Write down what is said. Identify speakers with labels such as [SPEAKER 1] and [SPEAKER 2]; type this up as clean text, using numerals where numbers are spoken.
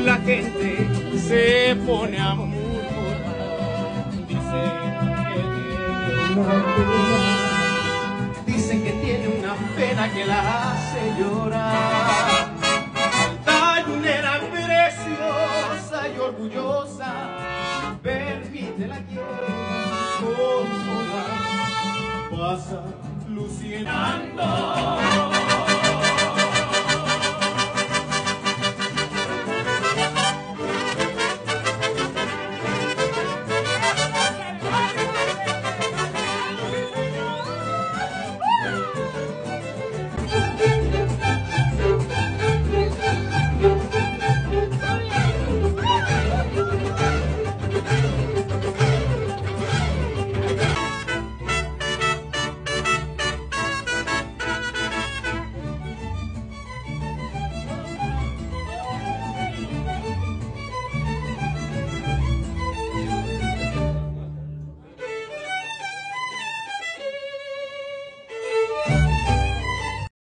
[SPEAKER 1] la gente se pone a murmurar. Dicen que tiene una pena que la hace llorar. Altanera, preciosa y orgullosa, permite la quiera consolar. Pasa luciendo